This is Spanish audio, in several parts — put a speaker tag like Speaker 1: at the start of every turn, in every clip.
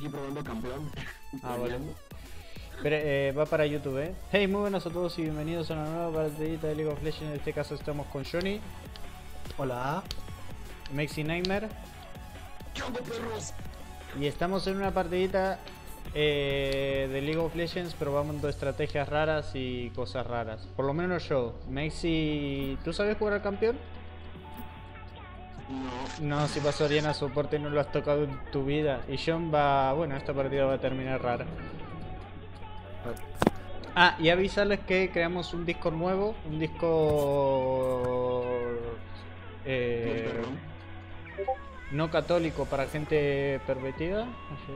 Speaker 1: aquí probando campeón.
Speaker 2: Ah, vale. Pero, va para YouTube, Hey, muy buenas a todos y bienvenidos a una nueva partidita de League of Legends. En este caso estamos con Johnny.
Speaker 3: Hola.
Speaker 2: Mexi Nightmare.
Speaker 1: ¿Qué onda, perros?
Speaker 2: Y estamos en una partidita de League of Legends probando estrategias raras y cosas raras. Por lo menos yo. Mexi, ¿tú sabes jugar al campeón? No, si vas a Oriana soporte no lo has tocado en tu vida. Y John va... Bueno, esta partida va a terminar rara. Ah, y avisarles que creamos un Discord nuevo. Un Discord... no católico para gente pervertida.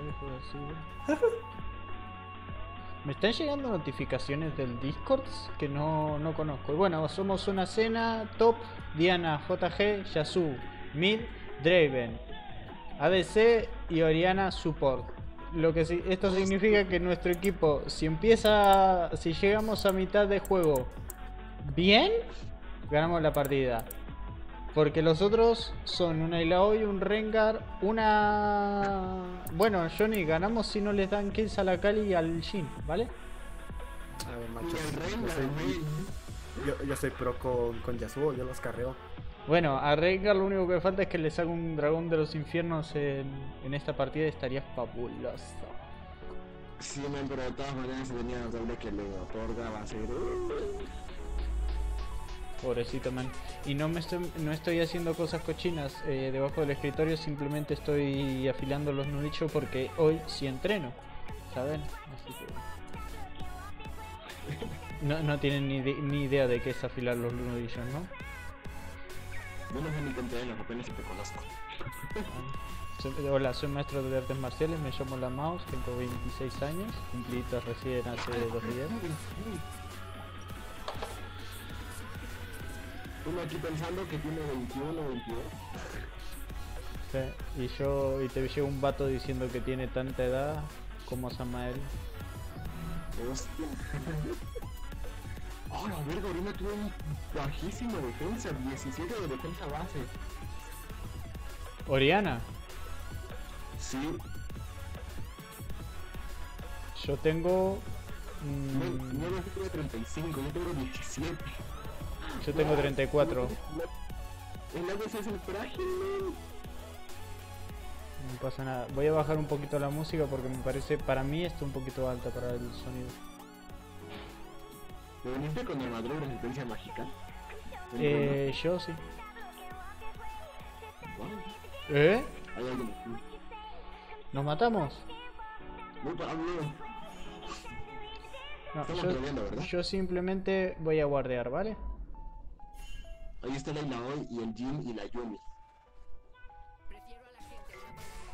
Speaker 2: Me están llegando notificaciones del Discord que no conozco. Y bueno, somos una cena top. Diana, JG, Yasuo, Mid, Draven, ADC y Oriana Support. Lo que esto significa que nuestro equipo, si llegamos a mitad de juego bien, ganamos la partida. Porque los otros son una Illaoi, un Rengar, una... Bueno, Johnny, ganamos si no les dan kills a la Kali y al Jhin, ¿vale?
Speaker 3: A ver, macho, yo soy pro con Yasuo, yo los carreo.
Speaker 2: Bueno, a Rengar lo único que falta es que le saque un dragón de los infiernos en esta partida. Estaría fabuloso.
Speaker 1: Sí, man, pero de todas maneras se tenía doble que le otorga, va a ser...
Speaker 2: Pobrecito, man. Y no estoy haciendo cosas cochinas debajo del escritorio, simplemente estoy afilando los nudillos porque hoy sí entreno, ¿saben? Así que... No tienen ni idea de qué es afilar los nudillos, ¿no?
Speaker 1: Yo no sé ni te entreno, apenas si te conozco.
Speaker 2: Hola, soy maestro de artes marciales, me llamo La Mouse, tengo 26 años, cumplidos recién hace 2 días.
Speaker 1: Uno aquí pensando que tiene 21 o 22.
Speaker 2: Sí, y te llevo un vato diciendo que tiene tanta edad como Samael.
Speaker 1: Hostia. Oh, la verga, Oriana tuvo un bajísimo defensa, 17 de defensa base.
Speaker 2: ¿Oriana?
Speaker 1: Sí.
Speaker 2: Yo tengo...
Speaker 1: No, yo tengo 35, yo tengo 17.
Speaker 2: Yo tengo 34.
Speaker 1: El ADC es el frágil, man.
Speaker 2: No pasa nada. Voy a bajar un poquito la música porque me parece, para mí está un poquito alta para el sonido.
Speaker 1: ¿Me viniste con armadura y resistencia mágica?
Speaker 2: Yo sí.
Speaker 1: Wow.
Speaker 2: ¿Eh?
Speaker 1: Hay alguien aquí.
Speaker 2: ¿Nos matamos?
Speaker 1: Voy para uno.
Speaker 2: No,
Speaker 1: Estamos peleando, ¿verdad?
Speaker 2: yo simplemente voy a guardear, ¿vale?
Speaker 1: Ahí está la Illaoi y el Jhin y la Yuumi.
Speaker 4: Prefiero a la gente a una buena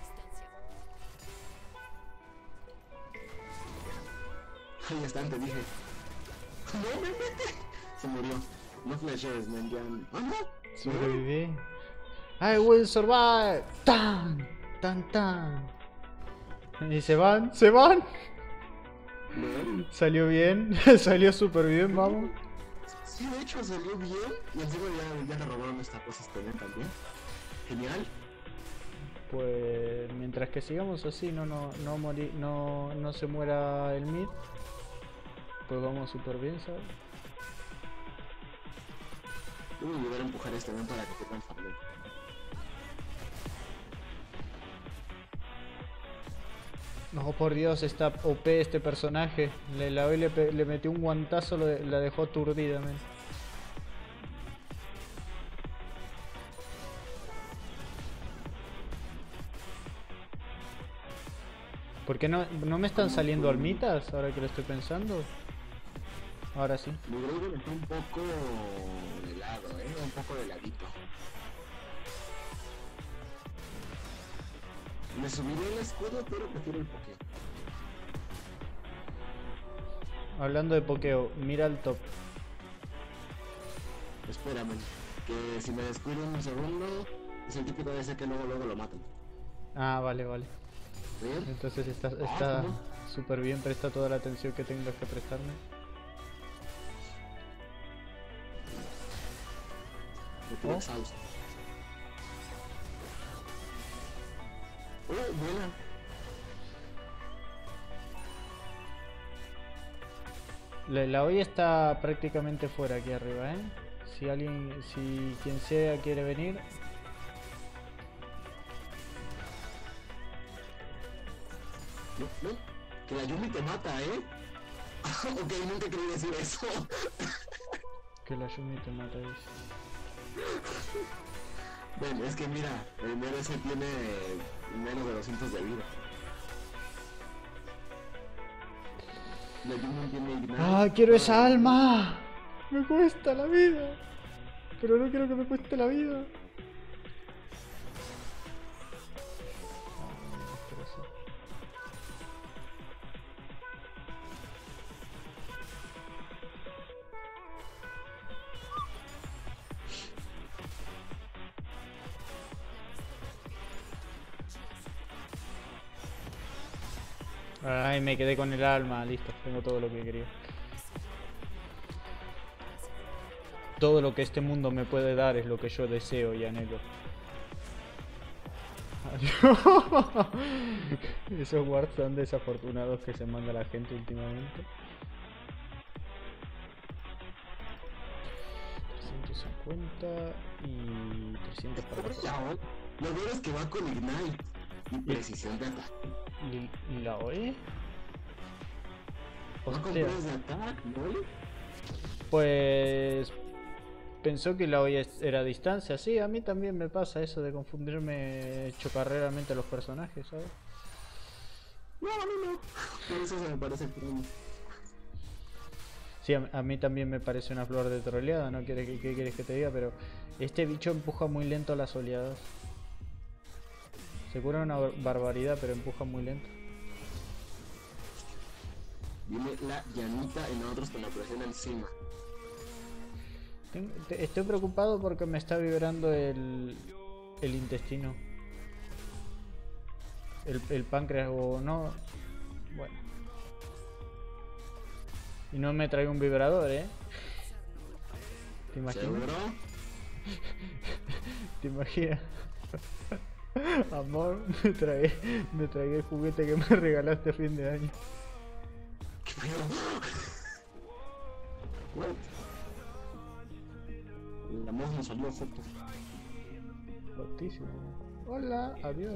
Speaker 4: distancia.
Speaker 1: Ahí están, te dije. ¡No me mete! Se murió. No flashes, man, ya... ¡Ah, no!
Speaker 2: Sobreviví. I will survive. ¡Tan! ¡Tan, tan! Y se van, ¡se van!
Speaker 1: ¿No?
Speaker 2: Salió bien, salió súper bien, vamos.
Speaker 1: Sí, de hecho salió bien. Y encima ya le robaron esta cosa también. Genial.
Speaker 2: Pues mientras que sigamos así, no se muera el mid, pues vamos súper bien, ¿sabes?
Speaker 1: Voy a ayudar a empujar este evento para que puedan farmear.
Speaker 2: No, por Dios, está OP este personaje. Le metió un guantazo, la dejó aturdida, men. ¿Por qué no me están saliendo almitas ahora que lo estoy pensando? Ahora sí.
Speaker 1: Mi Draven está un poco de lado, un poco de ladito. Me subiré el escudo, pero prefiero el pokeo.
Speaker 2: Hablando de pokeo, mira el top.
Speaker 1: Espérame, que si me descuido un segundo, es el típico de ese que luego lo matan.
Speaker 2: Ah, vale, vale.
Speaker 1: ¿Bien?
Speaker 2: Entonces está súper bien, presta toda la atención que tengas que prestarme.
Speaker 1: Me quedo exhausto. Buena.
Speaker 2: La olla está prácticamente fuera aquí arriba, ¿eh? Si alguien, si quien sea quiere venir.
Speaker 1: No, no, que la Yumi te mata, ¿eh? Ok, nunca quería decir eso.
Speaker 2: Que la Yumi te mata, dice.
Speaker 1: Bueno, es que mira, el ese tiene menos de 200 de vida. La Yumi tiene Ignite.
Speaker 2: ¡Ah, quiero esa alma! Me cuesta la vida. Pero no quiero que me cueste la vida. Ay, me quedé con el alma, listo, tengo todo lo que quería. Todo lo que este mundo me puede dar es lo que yo deseo y anhelo. Adiós. Esos wards tan desafortunados que se manda la gente últimamente. 350 y 300 para la cosa.
Speaker 1: Lo bueno es que va con Ignite y precisión de ataque.
Speaker 2: ¿Y la OE?
Speaker 1: Va con
Speaker 2: Hostia.
Speaker 1: press de ataque, ¿no?
Speaker 2: Pues pensó que la OE era a distancia. Sí, a mí también me pasa eso de confundirme chocarreramente a los personajes, ¿sabes?
Speaker 1: No, no, no. Por eso se me parece el premio.
Speaker 2: Sí, a mí también me parece una flor de troleada, ¿no? ¿Qué quieres que te diga? Pero este bicho empuja muy lento las oleadas. Se cura una barbaridad, pero empuja muy lento.
Speaker 1: Viene la llanita y nosotros con la presión encima.
Speaker 2: Estoy preocupado porque me está vibrando el intestino. El páncreas o no. Bueno. Y no me trae un vibrador, ¿eh? ¿Te imaginas?
Speaker 1: ¿Seguro?
Speaker 2: ¿Te imaginas? Amor, me tragué el juguete que me regalaste a fin de año.
Speaker 1: ¿Qué pedo? What? La voz nos salió foto.
Speaker 2: Fortísimo. Hola, adiós.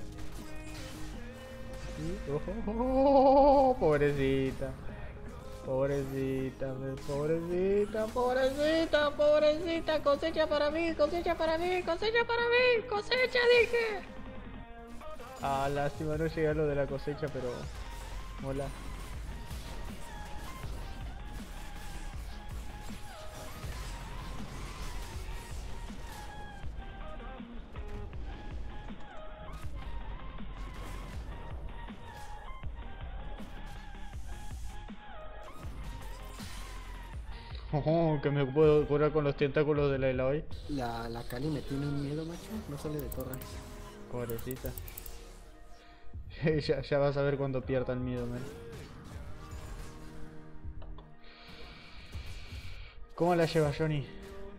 Speaker 2: Y- oh, pobrecita. Pobrecita, pobrecita, pobrecita, pobrecita. Cosecha para mí, cosecha para mí, cosecha para mí, cosecha, dije. Ah, lástima, no llega lo de la cosecha, pero... Hola. Oh, que me puedo curar con los tentáculos de la Eloy.
Speaker 3: La Cali me tiene un miedo, macho. No sale de torre.
Speaker 2: Pobrecita. Ya vas a ver cuando pierda el miedo, man. ¿Cómo la lleva Johnny?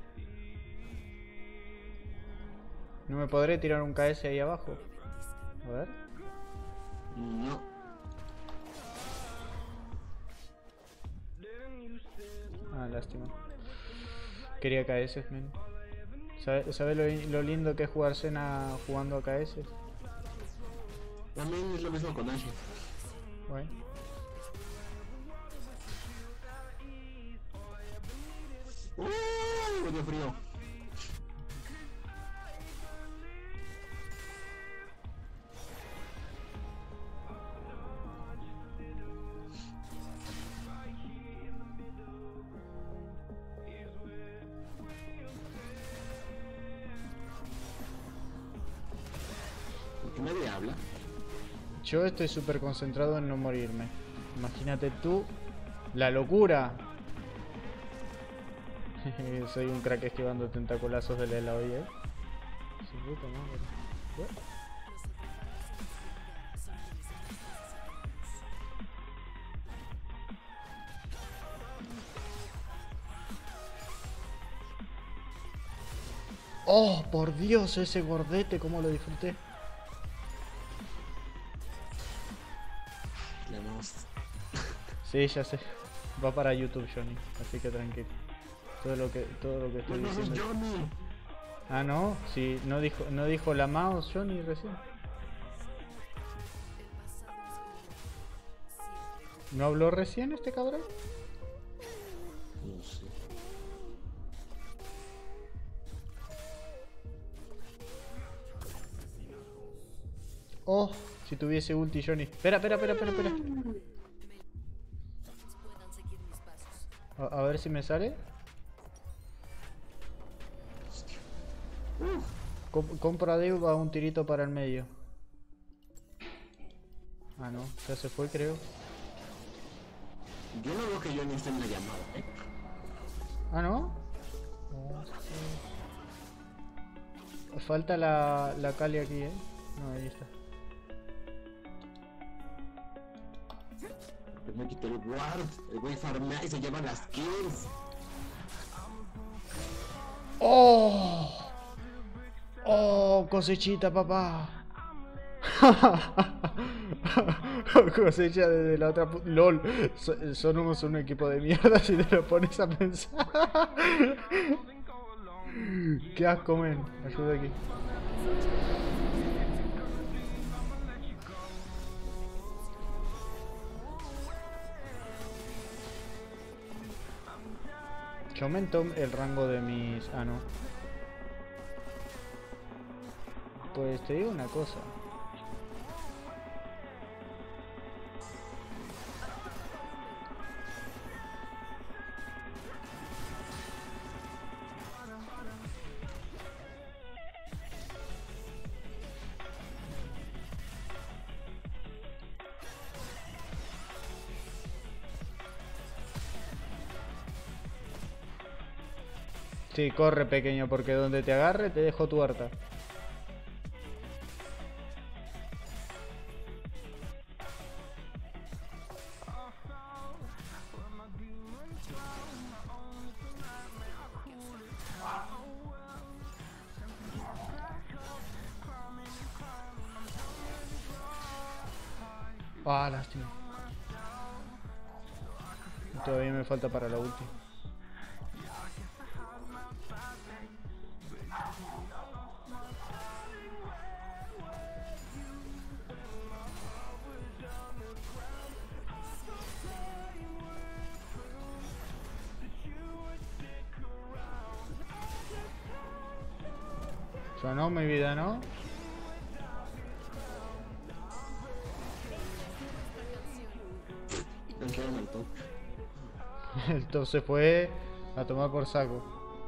Speaker 2: ¿No me podré tirar un KS ahí abajo? A ver.
Speaker 1: No.
Speaker 2: Ah, lástima. Quería KS, man. ¿Sabes lo lindo que es jugar Senna jugando a KS?
Speaker 1: También es lo mismo con Ashe.
Speaker 2: Bueno.
Speaker 1: Me dio frío. ¿Por qué nadie habla?
Speaker 2: Yo estoy súper concentrado en no morirme. Imagínate tú la locura. Soy un crack esquivando tentaculazos de la olla. Su puta madre. What? Oh, por Dios, ese gordete, cómo lo disfruté.
Speaker 1: Le vamos.
Speaker 2: Sí, ya sé. Va para YouTube, Johnny, así que tranquilo. Todo lo que estoy
Speaker 1: No sos
Speaker 2: diciendo.
Speaker 1: Johnny.
Speaker 2: Ah, no, sí, no dijo la mouse Johnny recién. ¿No habló recién este cabrón?
Speaker 1: No sé.
Speaker 2: Oh, si tuviese ulti Johnny. Espera.
Speaker 4: puedan seguir mis pasos.
Speaker 2: A ver si me sale. Compra a Dave a un tirito para el medio. Ah, no, ya se fue, creo.
Speaker 1: Yo no veo que Johnny esté en la llamada, ¿eh?
Speaker 2: Ah, ¿no? Falta la Kali aquí, No, ahí está.
Speaker 1: Pues me quité el ward. El güey farmea y se lleva las kills.
Speaker 2: ¡Oh! ¡Oh, cosechita, papá! Cosecha desde la otra... LOL, somos un equipo de mierda si te lo pones a pensar. Qué asco, men. Ayuda aquí. Yo aumento el rango de mis... Ah, no. Pues te digo una cosa. Sí, corre pequeño, porque donde te agarre te dejo tuerta. Ah, lástima. Todavía me falta para la ulti. Sonó mi vida, ¿no?
Speaker 1: Entraron al top.
Speaker 2: El top se fue a tomar por saco.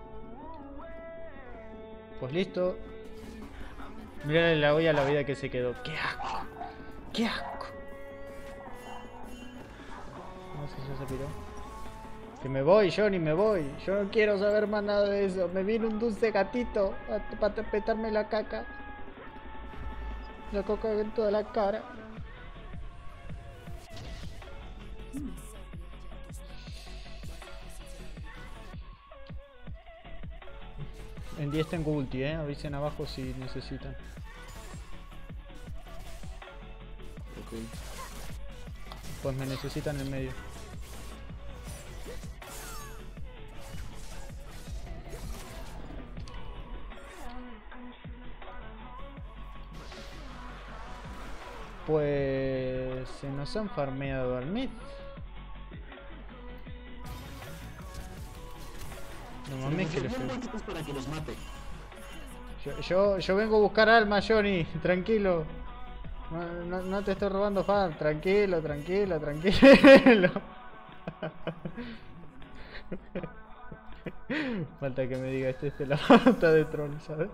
Speaker 2: Pues listo. Mírale la olla a la vida que se quedó. ¡Qué asco! ¡Qué asco! No sé si ya se piró. Que me voy, Johnny, me voy. Yo no quiero saber más nada de eso. Me vino un dulce gatito para petarme la caca. La coca en toda la cara. En 10 tengo ulti, avisen abajo si necesitan.
Speaker 1: Ok.
Speaker 2: Pues me necesitan en medio. Pues se nos han farmeado al mid. No mames que le fue.
Speaker 1: Para que los mate.
Speaker 2: Yo vengo a buscar alma, Johnny, tranquilo. No te estoy robando fan, tranquilo. Falta que me diga este la falta de troll, ¿sabes?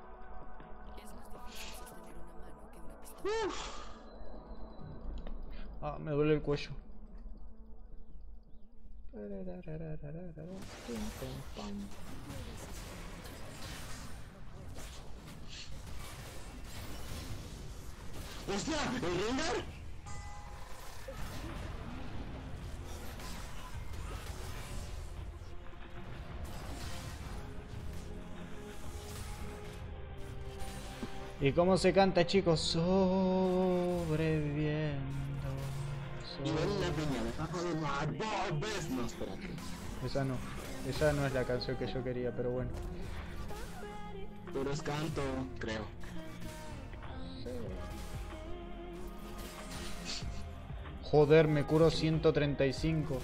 Speaker 2: Ah, me duele el cuello.
Speaker 1: ¡Hostia! ¿El Rengar?
Speaker 2: ¿Y cómo se canta, chicos? Sobreviviendo.
Speaker 1: Y ven la piña debajo del mar. ¿Ves? No, espérate.
Speaker 2: Esa no. Esa no es la canción que yo quería, pero bueno.
Speaker 1: Pero es canto, creo.
Speaker 2: Joder, me curo 135.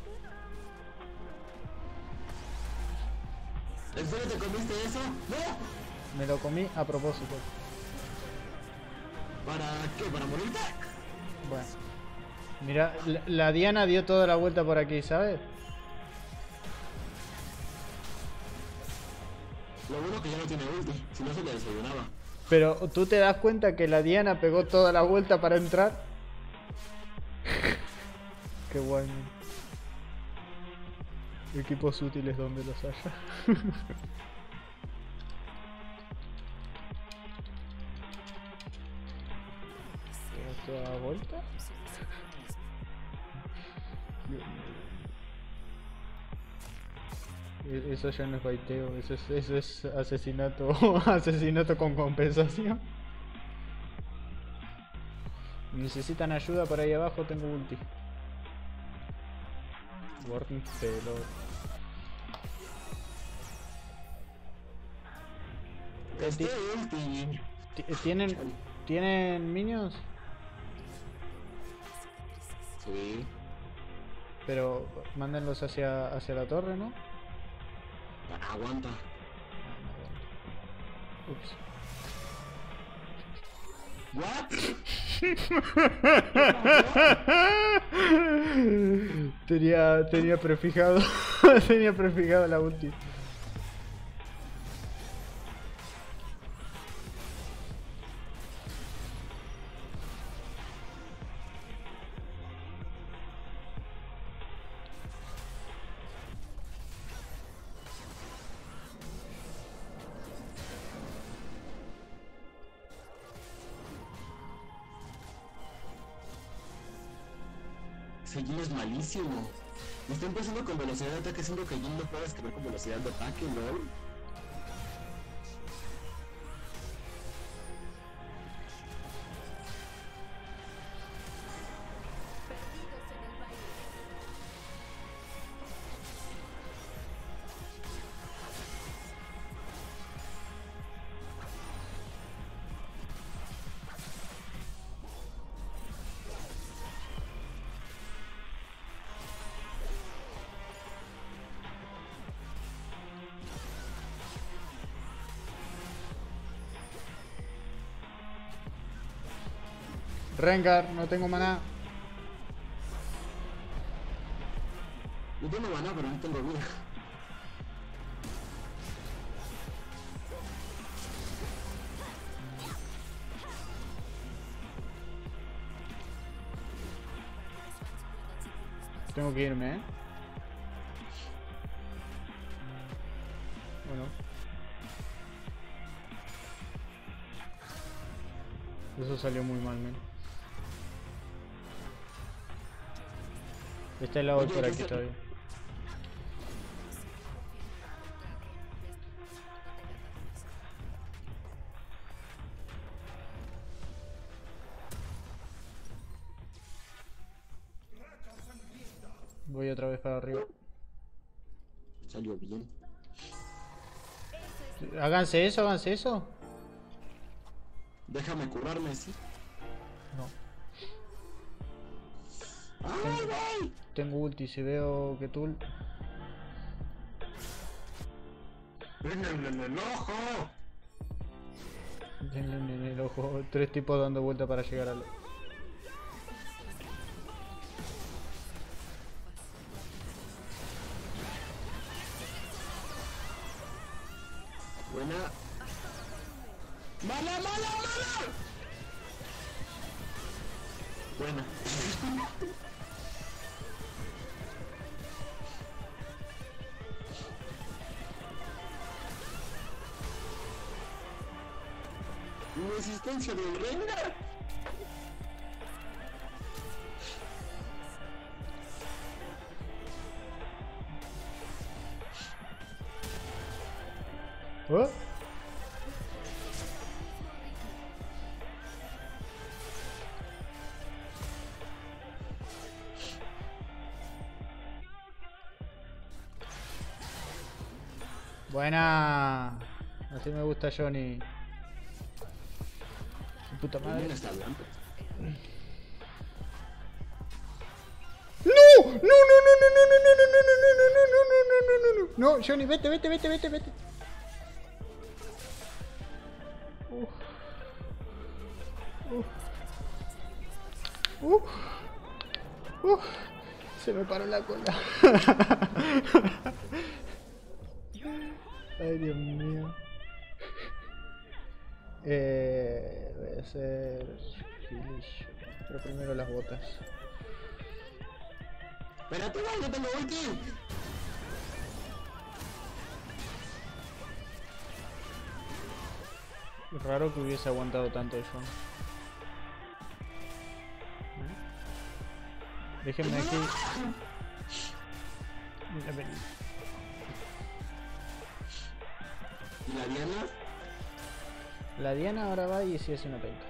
Speaker 1: ¿En serio te comiste eso? ¡No!
Speaker 2: Me lo comí a propósito.
Speaker 1: ¿Para qué? ¿Para morirte?
Speaker 2: Bueno. Mira, la Diana dio toda la vuelta por aquí, ¿sabes?
Speaker 1: Lo bueno que ya no tiene ulti, si no se le desayunaba.
Speaker 2: Pero tú te das cuenta que la Diana pegó toda la vuelta para entrar. Qué guay. Equipos útiles donde los haya. ¿Toda la vuelta? Eso ya no es baiteo, eso es asesinato, asesinato con compensación. Necesitan ayuda por ahí abajo, tengo ulti. Warning payload.
Speaker 1: Ulti.
Speaker 2: ¿Tienen minions?
Speaker 1: Sí.
Speaker 2: Pero mándenlos hacia la torre, ¿no?
Speaker 1: Aguanta.
Speaker 2: Ups.
Speaker 1: ¿What?
Speaker 2: Tenía prefijado. Tenía prefijado la ulti.
Speaker 1: Ese Jhin es malísimo. Me está empezando con velocidad de ataque, siendo que Jhin no puede escribir con velocidad de ataque, ¿no?
Speaker 2: Rengar, no tengo maná.
Speaker 1: Yo tengo maná, pero no tengo vida.
Speaker 2: Tengo que irme, ¿eh? Bueno. Eso salió muy mal, men. Está el lado por aquí todavía. Voy otra vez para arriba.
Speaker 1: Salió bien.
Speaker 2: Háganse eso, háganse eso.
Speaker 1: Déjame curarme, ¿sí?
Speaker 2: No.
Speaker 1: ¡Ay, güey!
Speaker 2: Tengo ulti, si veo que tú...
Speaker 1: ¡Venga en el ojo!
Speaker 2: Denle en el ojo. 3 tipos dando vuelta para llegar al...
Speaker 1: Buena. ¡Mala, mala, mala! Buena. Resistencia del Rengar.
Speaker 2: ¿Oh? Buena. Así me gusta Johnny. Su puta madre.
Speaker 1: También está blanco.
Speaker 2: ¡No! ¡No, no, no, no, no, no, no, no, no, no, no, no, no, no, no, no, no! No, Johnny, vete, vete, vete, vete, vete. Se me paró la cola. Ay, Dios mío. Voy a hacer finish, pero primero las botas.
Speaker 1: Espérate, no, no tengo ulti.
Speaker 2: Raro que hubiese aguantado tanto eso. Déjenme aquí. Mira, ven.
Speaker 1: ¿Y la Diana?
Speaker 2: La Diana ahora va y si hace una penca.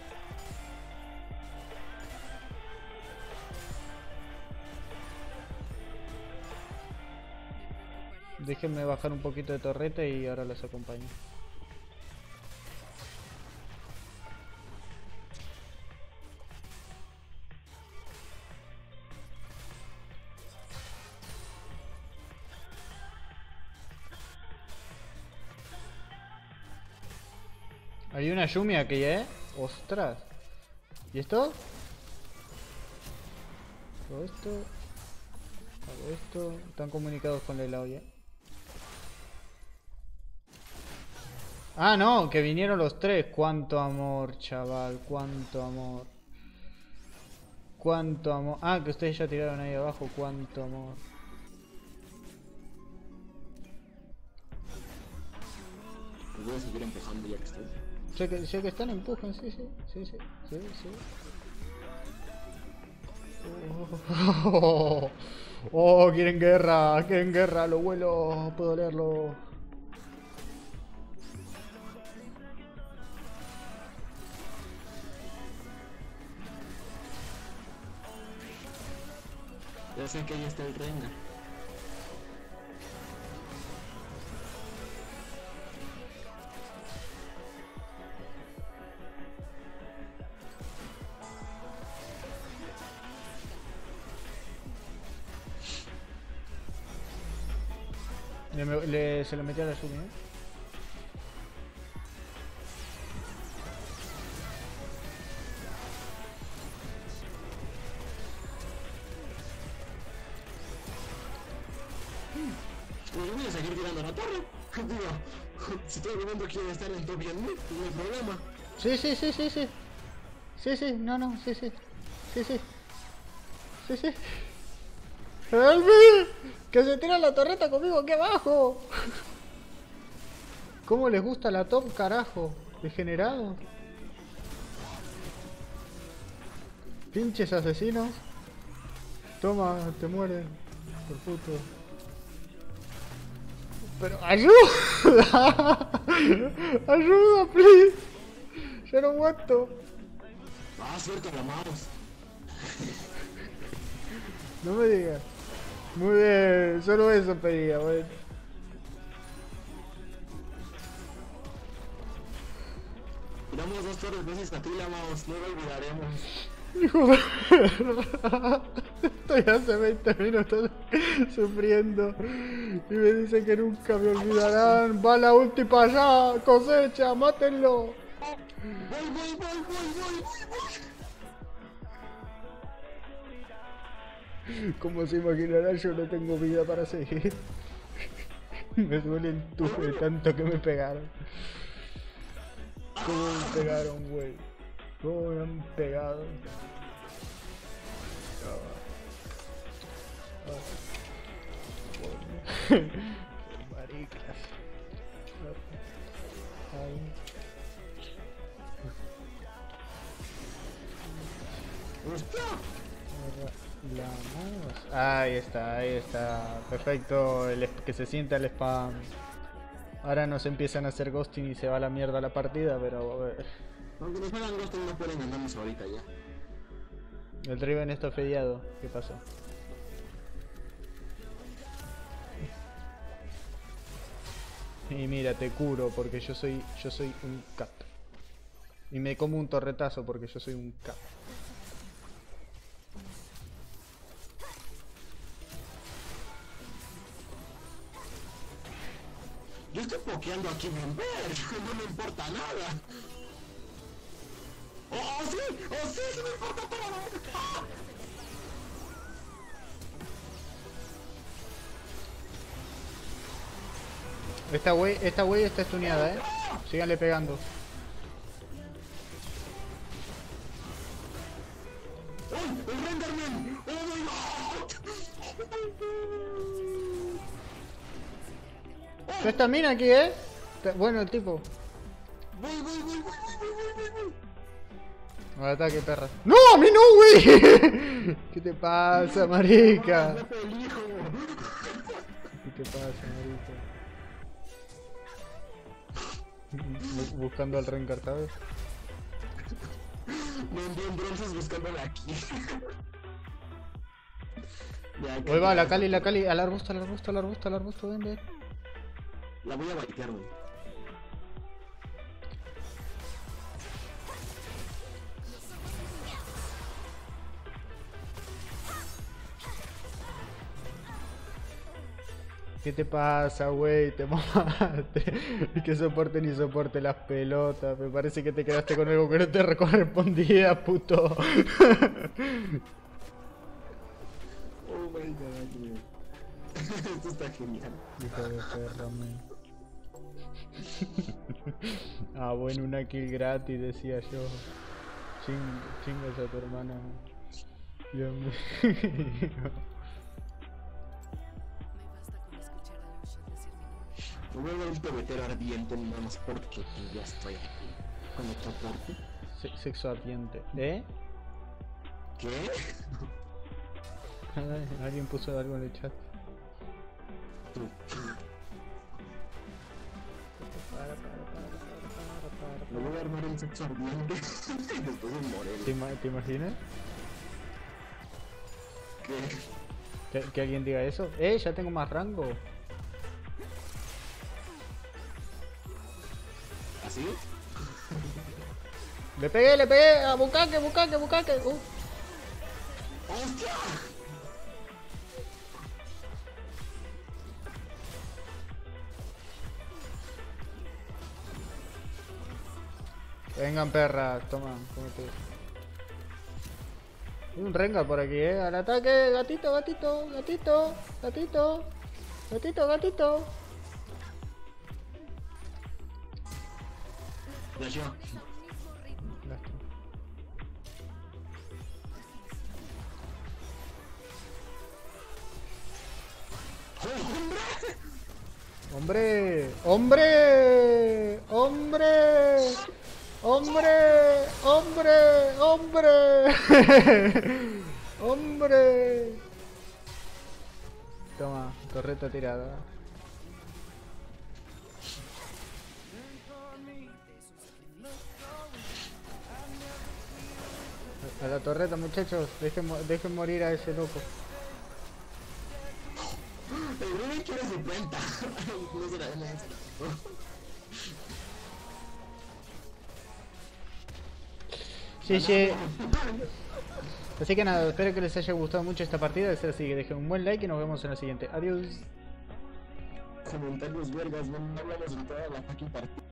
Speaker 2: Déjenme bajar un poquito de torreta y ahora los acompaño. Hay una Yumi aquí, ostras. ¿Y esto? Hago esto. Hago esto. Están comunicados con la olla. Ah, no, que vinieron los tres. Cuánto amor, chaval. Cuánto amor. Cuánto amor. Ah, que ustedes ya tiraron ahí abajo. Cuánto amor.
Speaker 1: Voy a seguir empujando ya que estoy.
Speaker 2: Sé que están, empujan, sí. Oh, quieren guerra, lo vuelo, puedo leerlo.
Speaker 1: Ya sé que ahí está el Rengar.
Speaker 2: Se lo metió a la Yumi,
Speaker 1: Yo voy a seguir tirando la torre. Digo, si todo el mundo quiere estar en top 10.000, no hay problema.
Speaker 2: Sí. Sí, no, sí. ¡Help me! ¡Que se tira la torreta conmigo aquí abajo! ¿Cómo les gusta la top, carajo? Degenerados. Pinches asesinos. Toma, te mueren. Por puto. Pero ayuda. Ayuda, please. Ya no aguanto.
Speaker 1: Ah, suelta la mouse.
Speaker 2: No me digas. Muy bien, solo eso pedía, bueno.
Speaker 1: Tiramos 2 torres veces a ti la mouse, no lo olvidaremos.
Speaker 2: Hijo de perra. Estoy hace 20 minutos sufriendo y me dicen que nunca me olvidarán. Va la ulti para allá, cosecha, mátenlo.
Speaker 1: Voy.
Speaker 2: Como se imaginarán, yo no tengo vida para seguir. Me duele el tubo de tanto que me pegaron. ¿Cómo me pegaron, güey? ¿Cómo me han pegado? Maricas. La mouse. Ahí está. Perfecto. Que se sienta el spam. Ahora nos empiezan a hacer ghosting y se va a la mierda la partida, pero...
Speaker 1: Aunque nos hagan ghosting no pueden ganarnos ahorita ya.
Speaker 2: El Riven está fediado. ¿Qué pasó? Y mira, te curo porque yo soy un cat. Y me como un torretazo porque yo soy un cat.
Speaker 1: Yo estoy pokeando aquí en ver, no me importa nada. ¡Oh, sí! ¡Oh, sí! ¡Sí me importa todo! ¡Ah!
Speaker 2: Esta wey está estuneada, Síganle pegando.
Speaker 1: ¡Uy! ¡El Renderman! ¡Oh, my God!
Speaker 2: ¿Qué esta mina aquí, Bueno, el tipo.
Speaker 1: ¡Voy!
Speaker 2: Al ataque, perra. ¡No! ¡A mí no, güey! ¿Qué te pasa, marica?
Speaker 1: ¡No te elijo!
Speaker 2: ¿Qué te pasa, marica? Buscando al reencartado.
Speaker 1: Me envían bronces buscándome aquí. Ya,
Speaker 2: Hoy va, la Cali, al arbusto, ven, ven.
Speaker 1: La voy a baitear, güey.
Speaker 2: ¿Qué te pasa, güey? Te mamaste. Y que soporte ni soporte las pelotas. Me parece que te quedaste con algo que no te correspondía, puto.
Speaker 1: Oh my God, güey. Esto está genial.
Speaker 2: Hijo de perra, man. Ah, bueno, una kill gratis, decía yo. Chingas a tu hermana. Dios mío.
Speaker 1: Me voy a dar un pebetero ardiente nada más porque ya estoy aquí. Con otra parte.
Speaker 2: Sexo ardiente.
Speaker 1: ¿Qué?
Speaker 2: Alguien puso algo en el chat.
Speaker 1: Tú. Me voy a armar un sexo ardiente. Y después en Morelia.
Speaker 2: ¿Te imaginas?
Speaker 1: ¿Qué?
Speaker 2: Que alguien diga eso. Ya tengo más rango.
Speaker 1: ¿Así?
Speaker 2: Le pegué, a bucaque.
Speaker 1: ¡Hostia!
Speaker 2: Vengan, perras, toma, cómete. Hay un Rengar por aquí, al ataque, gatito.
Speaker 1: Yo.
Speaker 2: ¡Hombre! Toma, torreta tirada. A la torreta, muchachos, dejen morir a ese loco.
Speaker 1: El Ruben quiere su cuenta. No se la den a esta.
Speaker 2: Sí. Así que nada, espero que les haya gustado mucho esta partida. De ser así, que dejen un buen like y nos vemos en la siguiente. Adiós.
Speaker 1: Comentarios vergas, no hablamos en toda la fucking partida.